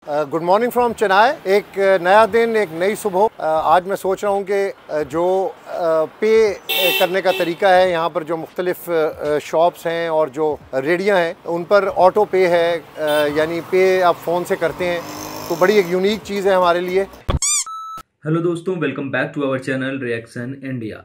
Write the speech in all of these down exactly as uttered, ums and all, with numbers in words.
Good morning from Chennai. एक नया दिन, एक नई सुबह। आज मैं सोच रहा हूँ कि जो पे करने का तरीका है, यहाँ पर जो मुख्तलिफ शॉप्स हैं और जो रेडियाँ हैं उन पर ऑटो पे है, यानी पे आप फ़ोन से करते हैं, तो बड़ी एक यूनिक चीज़ है हमारे लिए। हेलो दोस्तों, welcome back to our channel reaction India.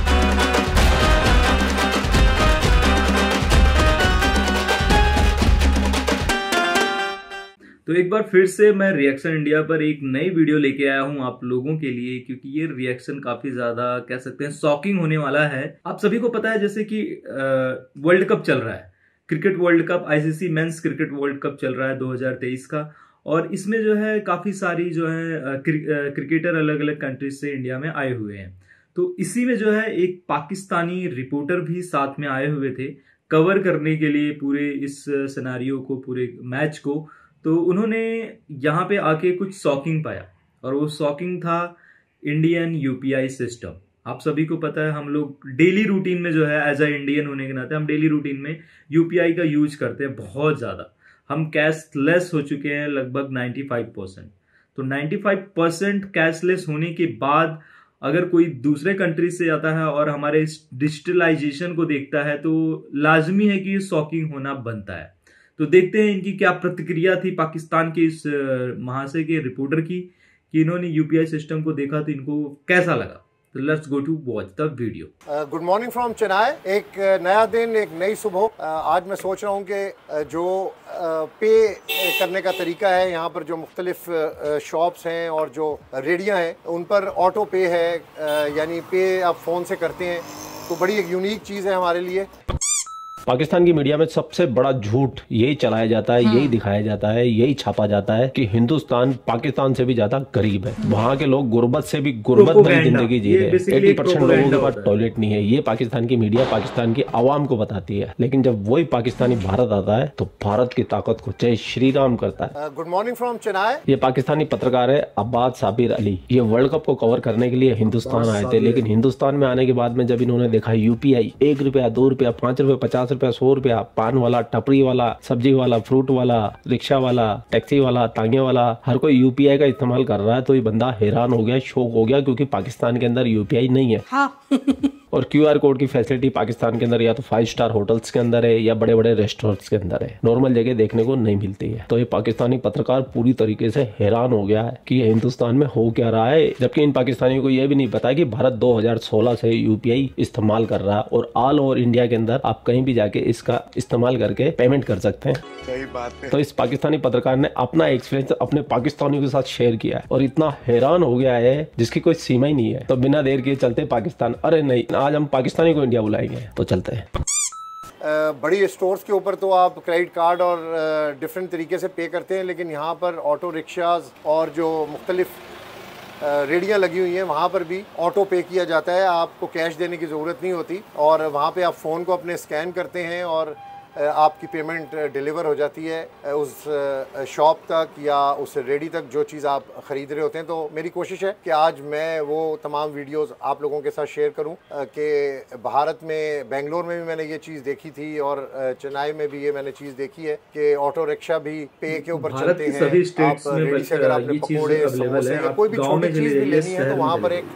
तो एक बार फिर से मैं रिएक्शन इंडिया पर एक नई वीडियो लेके आया हूं आप लोगों के लिए, क्योंकि ये रिएक्शन काफी ज्यादा कह सकते हैं शॉकिंग होने वाला है। आप सभी को पता है जैसे कि वर्ल्ड कप चल रहा है, cricket world cup, ICC men's cricket world cup चल रहा है दो हज़ार तेईस का, और इसमें जो है काफी सारी जो है क्रिकेटर अलग अलग कंट्रीज से इंडिया में आए हुए हैं। तो इसी में जो है एक पाकिस्तानी रिपोर्टर भी साथ में आए हुए थे कवर करने के लिए पूरे इस सिनेरियो को, पूरे मैच को। तो उन्होंने यहाँ पे आके कुछ शॉकिंग पाया, और वो शॉकिंग था इंडियन यूपीआई सिस्टम। आप सभी को पता है हम लोग डेली रूटीन में जो है एज अ इंडियन होने के नाते हम डेली रूटीन में यूपीआई का यूज करते हैं बहुत ज़्यादा। हम कैशलेस हो चुके हैं लगभग पचानवे परसेंट। तो पचानवे परसेंट कैशलेस होने के बाद अगर कोई दूसरे कंट्री से आता है और हमारे इस डिजिटलाइजेशन को देखता है तो लाजमी है कि ये शॉकिंग होना बनता है। तो देखते हैं इनकी क्या प्रतिक्रिया थी पाकिस्तान के इस महाशय के रिपोर्टर की, कि इन्होंने यूपीआई सिस्टम को देखा तो इनको कैसा लगा। तो let's go to watch the video. Good morning from Chennai. एक नया दिन, एक नई सुबह। uh, आज मैं सोच रहा हूँ कि जो पे करने का तरीका है, यहाँ पर जो मुख्तलिफ शॉप्स हैं और जो रेडियाँ हैं उन पर ऑटो पे है, uh, यानी पे आप फ़ोन से करते हैं, तो बड़ी एक यूनिक चीज़ है हमारे लिए। पाकिस्तान की मीडिया में सबसे बड़ा झूठ यही चलाया जाता है, यही दिखाया जाता है, यही छापा जाता है कि हिंदुस्तान पाकिस्तान से भी ज्यादा गरीब है। वहाँ के लोग गुर्बत से भी गुर्बत भरी जिंदगी जी रहे हैं। अस्सी परसेंट लोगों के पास टॉयलेट नहीं है। ये पाकिस्तान की मीडिया पाकिस्तान की आवाम को बताती है, लेकिन जब वही पाकिस्तानी भारत आता है तो भारत की ताकत को जय श्री राम करता है। Good morning from Chennai. ये पाकिस्तानी पत्रकार है अब्बास साबिर अली। ये वर्ल्ड कप को कवर करने के लिए हिंदुस्तान आए थे, लेकिन हिंदुस्तान में आने के बाद में जब इन्होंने देखा यूपीआई, एक रुपया, दो रुपया, पांच रुपया, पचास रुपया, सौ रुपया, पान वाला, टपरी वाला, सब्जी वाला, फ्रूट वाला, रिक्शा वाला, टैक्सी वाला, तांगे वाला, हर कोई यूपीआई का इस्तेमाल कर रहा है, तो ये बंदा हैरान हो गया, शौक हो गया, क्योंकि पाकिस्तान के अंदर यूपीआई नहीं है। हाँ। और क्यूआर कोड की फैसिलिटी पाकिस्तान के अंदर या तो फाइव स्टार होटल्स के अंदर है या बड़े बड़े रेस्टोरेंट्स के अंदर है, नॉर्मल जगह देखने को नहीं मिलती है। तो ये पाकिस्तानी पत्रकार पूरी तरीके से हैरान हो गया है कि ये हिंदुस्तान में हो क्या रहा है, जबकि इन पाकिस्तानियों को यह भी नहीं पता कि भारत दो हज़ार सोलह से यूपीआई इस्तेमाल कर रहा है, और ऑल ओवर इंडिया के अंदर आप कहीं भी जाके इसका इस्तेमाल करके पेमेंट कर सकते हैं। सही बात है। तो इस पाकिस्तानी पत्रकार ने अपना एक्सपीरियंस अपने पाकिस्तानियों के साथ शेयर किया है, और इतना हैरान हो गया है जिसकी कोई सीमा ही नहीं है। तो बिना देर किए चलते पाकिस्तान। अरे नहीं, आज हम पाकिस्तानी को इंडिया बुलाएंगे, तो चलते हैं। बड़ी स्टोर्स के ऊपर तो आप क्रेडिट कार्ड और डिफरेंट तरीके से पे करते हैं, लेकिन यहाँ पर ऑटो रिक्शाज और जो मुख्तलिफ रेडियाँ लगी हुई हैं वहाँ पर भी ऑटो पे किया जाता है। आपको कैश देने की ज़रूरत नहीं होती, और वहाँ पे आप फ़ोन को अपने स्कैन करते हैं और आपकी पेमेंट डिलीवर हो जाती है उस शॉप तक या उस रेडी तक जो चीज़ आप ख़रीद रहे होते हैं। तो मेरी कोशिश है कि आज मैं वो तमाम वीडियोस आप लोगों के साथ शेयर करूं कि भारत में, बेंगलोर में भी मैंने ये चीज़ देखी थी, और चेन्नई में भी ये मैंने चीज़ देखी है कि ऑटो रिक्शा भी पे के ऊपर चलते हैं। आप रेडी से अगर आपने पकौड़े, समोसे या कोई भी छोटी चीज़ भी लेनी है तो वहाँ पर एक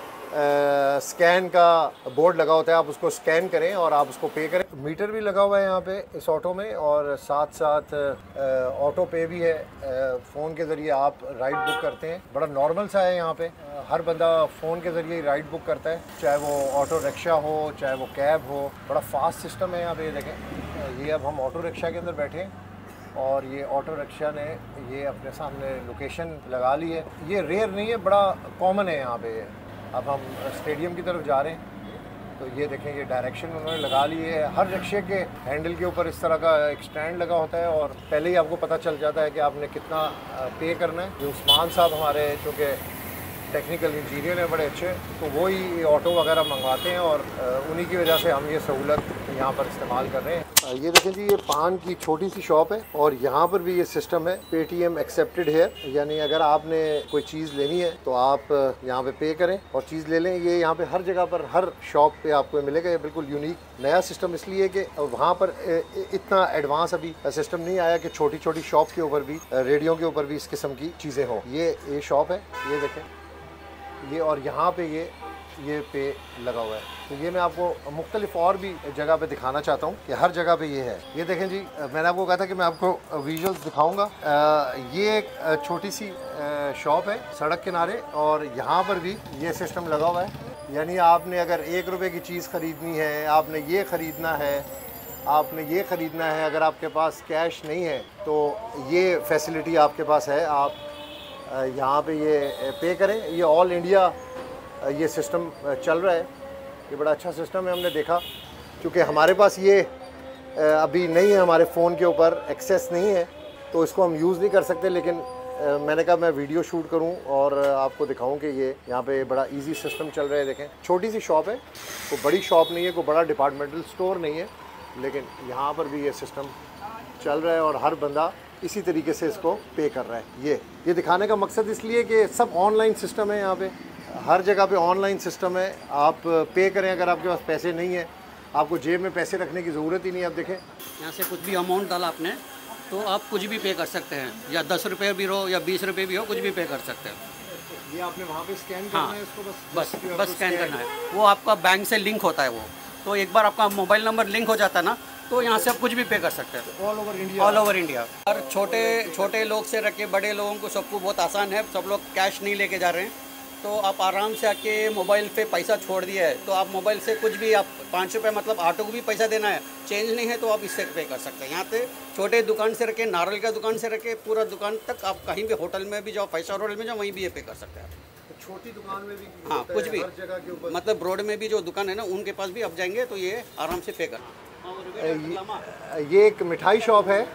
स्कैन का बोर्ड लगा होता है, आप उसको स्कैन करें और आप उसको पे करें। मीटर भी लगा हुआ है यहाँ पे इस ऑटो में, और साथ साथ ऑटो पे भी है। फ़ोन के ज़रिए आप राइड बुक करते हैं, बड़ा नॉर्मल सा है यहाँ पे। हर बंदा फ़ोन के ज़रिए राइड बुक करता है, चाहे वो ऑटो रिक्शा हो, चाहे वो कैब हो। बड़ा फास्ट सिस्टम है यहाँ पे। देखें, ये अब हम ऑटो रिक्शा के अंदर बैठे हैं और ये ऑटो रिक्शा ने ये अपने सामने लोकेशन लगा ली है। ये रेयर नहीं है, बड़ा कॉमन है यहाँ पे। अब हम स्टेडियम की तरफ जा रहे हैं, तो ये देखें, ये डायरेक्शन उन्होंने लगा ली है। हर रिक्शे के हैंडल के ऊपर इस तरह का एक स्टैंड लगा होता है, और पहले ही आपको पता चल जाता है कि आपने कितना पे करना है। जो उस्मान साहब हमारे चूँकि टेक्निकल इंजीनियर हैं बड़े अच्छे, तो वो ही ऑटो वगैरह मंगवाते हैं, और उन्हीं की वजह से हम ये सहूलत यहाँ पर इस्तेमाल कर रहे हैं। ये देखें जी, ये पान की छोटी सी शॉप है और यहाँ पर भी ये सिस्टम है पेटीएम एक्सेप्टेड है, यानी अगर आपने कोई चीज़ लेनी है तो आप यहाँ पे पे करें और चीज़ ले लें। ये यहाँ पे हर जगह पर, हर शॉप पे आपको मिलेगा। ये बिल्कुल यूनिक नया सिस्टम इसलिए कि वहाँ पर इतना एडवांस अभी सिस्टम नहीं आया कि छोटी छोटी शॉप के ऊपर भी, रेडियो के ऊपर भी इस किस्म की चीज़ें हों। ये ये शॉप है, ये देखें ये, और यहाँ पे ये ये पे लगा हुआ है। तो ये मैं आपको मुख्तलिफ और भी जगह पे दिखाना चाहता हूँ कि हर जगह पे ये है। ये देखें जी, मैंने आपको कहा था कि मैं आपको विजुअल्स दिखाऊंगा। ये एक छोटी सी शॉप है सड़क किनारे और यहाँ पर भी ये सिस्टम लगा हुआ है। यानी आपने अगर एक रुपये की चीज़ ख़रीदनी है, आपने ये ख़रीदना है, आपने ये ख़रीदना है, अगर आपके पास कैश नहीं है तो ये फैसिलिटी आपके पास है। आप यहाँ पे ये पे करें। ये ऑल इंडिया ये सिस्टम चल रहा है। ये बड़ा अच्छा सिस्टम है, हमने देखा। क्योंकि हमारे पास ये अभी नहीं है, हमारे फ़ोन के ऊपर एक्सेस नहीं है तो इसको हम यूज़ नहीं कर सकते, लेकिन मैंने कहा मैं वीडियो शूट करूं और आपको दिखाऊं कि ये यहाँ पे बड़ा इजी सिस्टम चल रहा है। देखें, छोटी सी शॉप है, कोई बड़ी शॉप नहीं है, कोई बड़ा डिपार्टमेंटल स्टोर नहीं है, लेकिन यहाँ पर भी ये सिस्टम चल रहा है और हर बंदा इसी तरीके से इसको पे कर रहा है। ये ये दिखाने का मकसद इसलिए कि सब ऑनलाइन सिस्टम है, यहाँ पे हर जगह पे ऑनलाइन सिस्टम है। आप पे करें, अगर आपके पास पैसे नहीं है, आपको जेब में पैसे रखने की ज़रूरत ही नहीं है। आप देखें, यहाँ से कुछ भी अमाउंट डाला आपने तो आप कुछ भी पे कर सकते हैं, या दस रुपये भी हो या बीस रुपये भी हो, कुछ भी पे कर सकते हैं। ये आपने वहाँ पे स्कैन करना है इसको, बस बस बस स्कैन करना है। वो आपका बैंक से लिंक होता है वो, तो एक बार आपका मोबाइल नंबर लिंक हो जाता है ना, तो यहाँ से आप कुछ भी पे कर सकते हैं all over India. All over India. और छोटे छोटे लोग से रखे बड़े लोगों को सबको बहुत आसान है। सब लोग कैश नहीं लेके जा रहे हैं, तो आप आराम से आके मोबाइल पे पैसा छोड़ दिया है तो आप मोबाइल से कुछ भी, आप पाँच रुपये मतलब ऑटो को भी पैसा देना है, चेंज नहीं है तो आप इससे पे कर सकते हैं। यहाँ पे छोटे दुकान से रखे, नारियल का दुकान से रखे, पूरा दुकान तक, आप कहीं भी होटल में भी जाओ, फाइव स्टार होटल में जाओ, वहीं भी ये पे कर सकते हैं। छोटी दुकान में भी, हाँ कुछ भी, हर जगह के ऊपर, मतलब रोड में भी जो दुकान है ना, उनके पास भी आप जाएंगे तो ये आराम से पे कर। ये एक मिठाई शॉप है,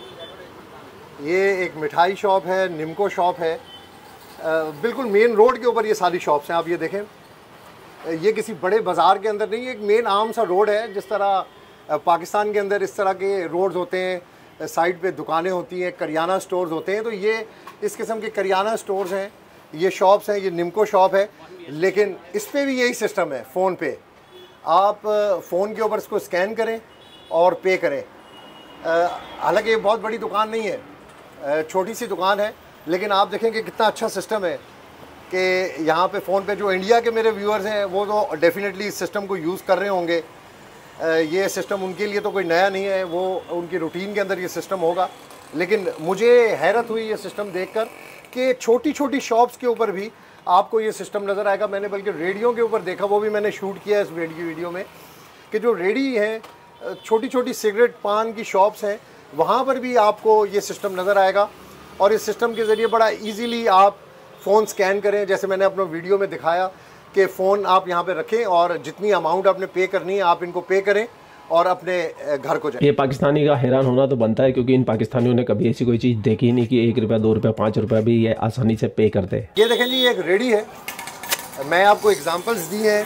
ये एक मिठाई शॉप है, निमको शॉप है, बिल्कुल मेन रोड के ऊपर ये सारी शॉप्स हैं। आप ये देखें, ये किसी बड़े बाज़ार के अंदर नहीं, एक मेन आम सा रोड है। जिस तरह पाकिस्तान के अंदर इस तरह के रोड्स होते हैं, साइड पे दुकानें होती हैं, करियाना स्टोर्स होते हैं, तो ये इस किस्म के करियाना स्टोर्स हैं, ये शॉप्स हैं। ये निमको शॉप है, लेकिन इस पर भी यही सिस्टम है। फ़ोन पे आप फ़ोन के ऊपर इसको स्कैन करें और पे करें। हालांकि ये बहुत बड़ी दुकान नहीं है, छोटी सी दुकान है, लेकिन आप देखेंगे कितना अच्छा सिस्टम है कि यहाँ पे फ़ोन पे जो इंडिया के मेरे व्यूअर्स हैं वो तो डेफिनेटली इस सिस्टम को यूज़ कर रहे होंगे। ये सिस्टम उनके लिए तो कोई नया नहीं है, वो उनकी रूटीन के अंदर ये सिस्टम होगा। लेकिन मुझे हैरत हुई ये सिस्टम देखकर कि छोटी छोटी शॉप्स के ऊपर भी आपको ये सिस्टम नज़र आएगा। मैंने बल्कि रेडियो के ऊपर देखा, वो भी मैंने शूट किया इस वीडियो वीडियो में, कि जो रेडी हैं, छोटी छोटी सिगरेट पान की शॉप्स हैं, वहाँ पर भी आपको ये सिस्टम नज़र आएगा। और इस सिस्टम के ज़रिए बड़ा इजीली आप फ़ोन स्कैन करें, जैसे मैंने अपने वीडियो में दिखाया कि फ़ोन आप यहाँ पे रखें और जितनी अमाउंट आपने पे करनी है आप इनको पे करें और अपने घर को जाए। ये पाकिस्तानी का हैरान होना तो बनता है, क्योंकि इन पाकिस्तानियों ने कभी ऐसी कोई चीज़ देखी ही नहीं कि एक रुपया, दो रुपया, पाँच रुपया भी ये आसानी से पे करते हैं। ये देखें जी, ये एक रेडी है। मैं आपको एग्जांपल्स दी हैं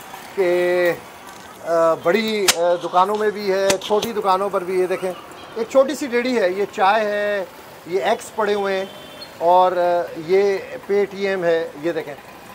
कि बड़ी दुकानों में भी है, छोटी दुकानों पर भी। ये देखें, एक छोटी सी रेडी है, ये चाय है, ये एक्स पड़े हुए हैं और ये पेटीएम है। ये देखें,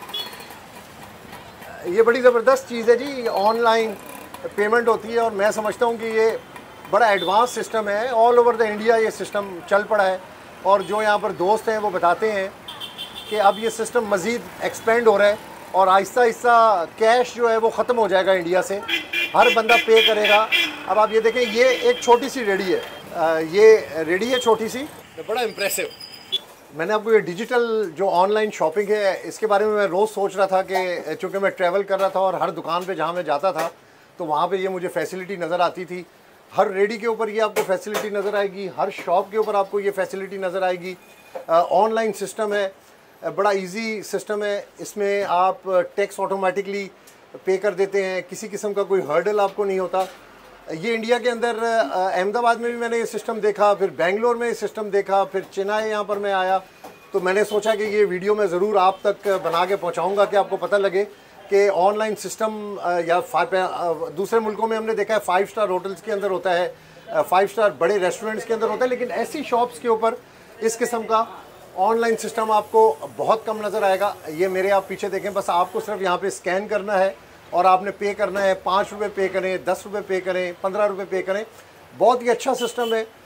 ये बड़ी ज़बरदस्त चीज़ है जी। ऑनलाइन पेमेंट होती है और मैं समझता हूँ कि ये बड़ा एडवांस सिस्टम है। ऑल ओवर द इंडिया ये सिस्टम चल पड़ा है और जो यहाँ पर दोस्त हैं वो बताते हैं कि अब ये सिस्टम मज़ीद एक्सपेंड हो रहा है और आहिस्ता आहिस्ता कैश जो है वो ख़त्म हो जाएगा इंडिया से, हर बंदा पे करेगा। अब आप ये देखें, ये एक छोटी सी रेडी है, ये रेडी है छोटी सी, बड़ा इम्प्रेसिव। मैंने आपको ये डिजिटल जो ऑनलाइन शॉपिंग है इसके बारे में मैं रोज़ सोच रहा था कि चूँकि मैं ट्रैवल कर रहा था और हर दुकान पे जहाँ मैं जाता था तो वहाँ पे ये मुझे फैसिलिटी नज़र आती थी। हर रेडी के ऊपर ये आपको फैसिलिटी नज़र आएगी, हर शॉप के ऊपर आपको ये फैसिलिटी नज़र आएगी। ऑनलाइन सिस्टम है, बड़ा इजी सिस्टम है। इसमें आप टैक्स ऑटोमेटिकली पे कर देते हैं, किसी किस्म का कोई हर्डल आपको नहीं होता। ये इंडिया के अंदर अहमदाबाद में भी मैंने ये सिस्टम देखा, फिर बेंगलोर में ये सिस्टम देखा, फिर चेन्नई यहाँ पर मैं आया तो मैंने सोचा कि ये वीडियो मैं ज़रूर आप तक बना के पहुँचाऊँगा कि आपको पता लगे कि कि ऑनलाइन सिस्टम या फाइव दूसरे मुल्कों में हमने देखा है फाइव स्टार होटल्स के अंदर होता है, फाइव स्टार बड़े रेस्टोरेंट्स के अंदर होता है, लेकिन ऐसी शॉप्स के ऊपर इस किस्म का ऑनलाइन सिस्टम आपको बहुत कम नज़र आएगा। ये मेरे आप पीछे देखें, बस आपको सिर्फ यहाँ पे स्कैन करना है और आपने पे करना है, पाँच रुपये पे करें, दस रुपये पे करें, पंद्रह रुपये पे करें। बहुत ही अच्छा सिस्टम है,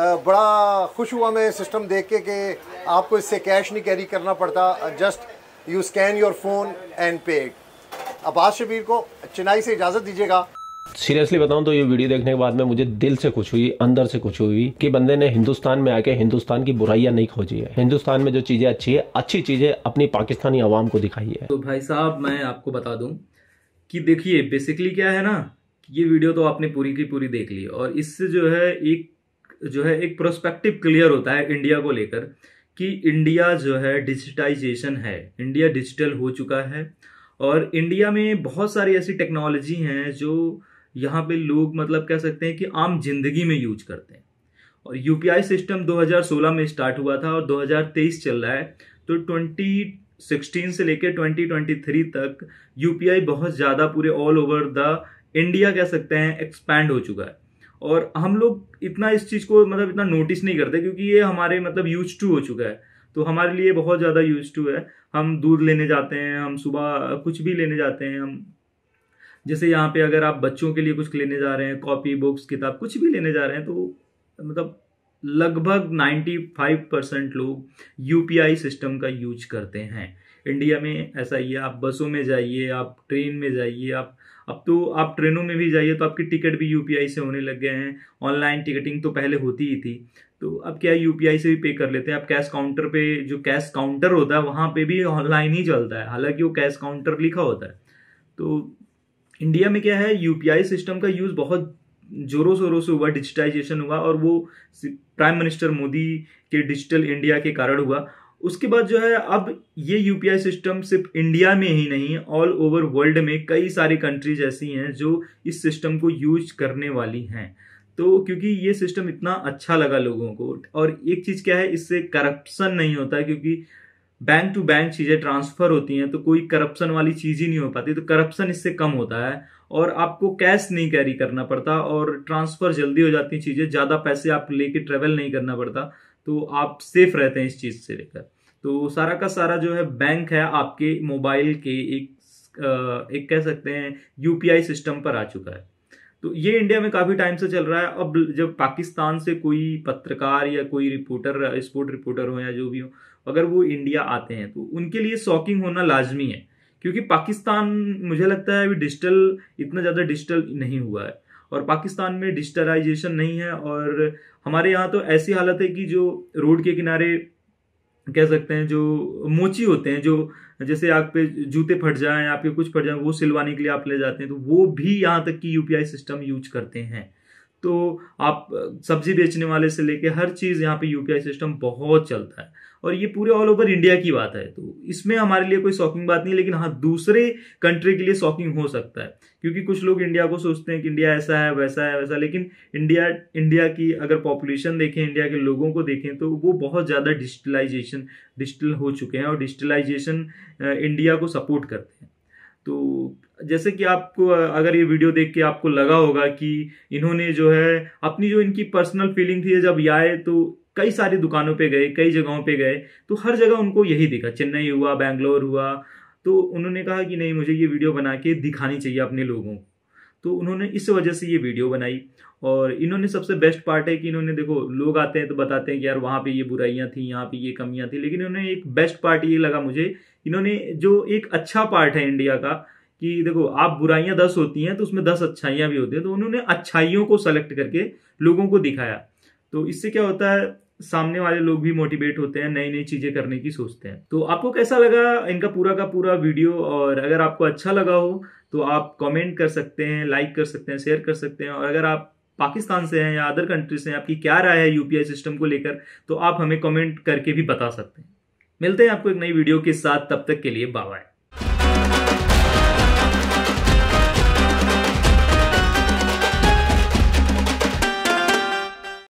बड़ा खुश हुआ मैं सिस्टम देख के कि आपको इससे कैश नहीं कैरी करना पड़ता, just you scan your phone and pay it. Abbas Shabir को चेन्नई से इजाज़त दीजिएगा। सीरियसली बताऊं तो ये वीडियो देखने के बाद में मुझे दिल से खुश हुई, अंदर से खुश हुई कि बंदे ने हिंदुस्तान में आके हिंदुस्तान की बुराइयां नहीं खोजी है, हिंदुस्तान में जो चीजें अच्छी है, अच्छी चीजें अपनी पाकिस्तानी आवाम को दिखाई है। तो भाई साहब मैं आपको बता दूं कि देखिए बेसिकली क्या है ना, ये वीडियो तो आपने पूरी की पूरी देख ली और इससे जो है एक जो है एक प्रोस्पेक्टिव क्लियर होता है इंडिया को लेकर कि इंडिया जो है डिजिटाइजेशन है, इंडिया डिजिटल हो चुका है और इंडिया में बहुत सारी ऐसी टेक्नोलॉजी हैं जो यहाँ पे लोग मतलब कह सकते हैं कि आम जिंदगी में यूज करते हैं। और यूपीआई सिस्टम दो हज़ार सोलह में स्टार्ट हुआ था और दो हज़ार तेईस चल रहा है, तो दो हज़ार सोलह से लेकर दो हज़ार तेईस तक यूपीआई बहुत ज़्यादा पूरे ऑल ओवर द इंडिया कह सकते हैं एक्सपैंड हो चुका है। और हम लोग इतना इस चीज़ को मतलब इतना नोटिस नहीं करते क्योंकि ये हमारे मतलब यूज टू हो चुका है, तो हमारे लिए बहुत ज़्यादा यूज टू है। हम दूध लेने जाते हैं, हम सुबह कुछ भी लेने जाते हैं, हम जैसे यहाँ पे अगर आप बच्चों के लिए कुछ लेने जा रहे हैं, कॉपी बुक्स किताब कुछ भी लेने जा रहे हैं, तो मतलब लगभग पचानवे परसेंट लोग यूपीआई सिस्टम का यूज करते हैं। इंडिया में ऐसा ही है, आप बसों में जाइए, आप ट्रेन में जाइए, आप अब तो आप ट्रेनों में भी जाइए तो आपकी टिकट भी यूपीआई से होने लग गए हैं। ऑनलाइन टिकटिंग तो पहले होती ही थी, तो अब क्या यूपीआई से भी पे कर लेते हैं। अब कैश काउंटर पे जो कैश काउंटर होता है वहां पे भी ऑनलाइन ही चलता है, हालांकि वो कैश काउंटर लिखा होता है। तो इंडिया में क्या है, यूपीआई सिस्टम का यूज बहुत जोरों शोरों से हुआ, डिजिटाइजेशन हुआ और वो प्राइम मिनिस्टर मोदी के डिजिटल इंडिया के कारण हुआ। उसके बाद जो है अब ये यूपीआई सिस्टम सिर्फ इंडिया में ही नहीं, ऑल ओवर वर्ल्ड में कई सारी कंट्रीज ऐसी हैं जो इस सिस्टम को यूज करने वाली हैं। तो क्योंकि ये सिस्टम इतना अच्छा लगा लोगों को, और एक चीज क्या है, इससे करप्शन नहीं होता है क्योंकि बैंक टू बैंक चीजें ट्रांसफर होती हैं, तो कोई करप्शन वाली चीज ही नहीं हो पाती, तो करप्शन इससे कम होता है और आपको कैश नहीं कैरी करना पड़ता और ट्रांसफर जल्दी हो जाती हैं चीजें, ज्यादा पैसे आप लेके ट्रेवल नहीं करना पड़ता, तो आप सेफ रहते हैं इस चीज से लेकर। तो सारा का सारा जो है बैंक है आपके मोबाइल के एक एक कह सकते हैं यूपीआई सिस्टम पर आ चुका है। तो ये इंडिया में काफी टाइम से चल रहा है। अब जब पाकिस्तान से कोई पत्रकार या कोई रिपोर्टर, स्पोर्ट रिपोर्टर हो या जो भी हो, अगर वो इंडिया आते हैं तो उनके लिए शॉकिंग होना लाजमी है, क्योंकि पाकिस्तान मुझे लगता है अभी डिजिटल इतना ज्यादा डिजिटल नहीं हुआ है और पाकिस्तान में डिजिटलाइजेशन नहीं है। और हमारे यहाँ तो ऐसी हालत है कि जो रोड के किनारे कह सकते हैं जो मोची होते हैं, जो जैसे आप पे जूते फट जाएं, आपके कुछ फट जाएं, वो सिलवाने के लिए आप ले जाते हैं, तो वो भी यहाँ तक कि यूपीआई सिस्टम यूज करते हैं। तो आप सब्जी बेचने वाले से लेके हर चीज यहाँ पे यूपीआई सिस्टम बहुत चलता है और ये पूरे ऑल ओवर इंडिया की बात है, तो इसमें हमारे लिए कोई शॉकिंग बात नहीं। लेकिन हाँ, दूसरे कंट्री के लिए शॉकिंग हो सकता है क्योंकि कुछ लोग इंडिया को सोचते हैं कि इंडिया ऐसा है वैसा है वैसा, लेकिन इंडिया इंडिया की अगर पॉपुलेशन देखें, इंडिया के लोगों को देखें, तो वो बहुत ज्यादा डिजिटलाइजेशन डिजिटल हो चुके हैं और डिजिटलाइजेशन इंडिया को सपोर्ट करते हैं। तो जैसे कि आपको अगर ये वीडियो देख के आपको लगा होगा कि इन्होंने जो है अपनी जो इनकी पर्सनल फीलिंग थी, जब ये आए तो कई सारी दुकानों पे गए, कई जगहों पे गए, तो हर जगह उनको यही दिखा, चेन्नई हुआ, बैंगलोर हुआ, तो उन्होंने कहा कि नहीं, मुझे ये वीडियो बना के दिखानी चाहिए अपने लोगों को। तो उन्होंने इस वजह से ये वीडियो बनाई। और इन्होंने सबसे बेस्ट पार्ट है कि इन्होंने देखो, लोग आते हैं तो बताते हैं कि यार वहाँ पे ये बुराइयां थी, यहाँ पे ये कमियां थी, लेकिन इन्होंने एक बेस्ट पार्ट ये लगा मुझे, इन्होंने जो एक अच्छा पार्ट है इंडिया का कि देखो आप बुराइयां दस होती हैं तो उसमें दस अच्छाइयां भी होती हैं, तो उन्होंने अच्छाइयों को सेलेक्ट करके लोगों को दिखाया। तो इससे क्या होता है, सामने वाले लोग भी मोटिवेट होते हैं, नई नई चीजें करने की सोचते हैं। तो आपको कैसा लगा इनका पूरा का पूरा वीडियो, और अगर आपको अच्छा लगा हो तो आप कमेंट कर सकते हैं, लाइक कर सकते हैं, शेयर कर सकते हैं। और अगर आप पाकिस्तान से हैं या अदर कंट्री से हैं, आपकी क्या राय है यूपीआई सिस्टम को लेकर, तो आप हमें कमेंट करके भी बता सकते हैं। मिलते हैं आपको एक नई वीडियो के साथ, तब तक के लिए बाय बाय।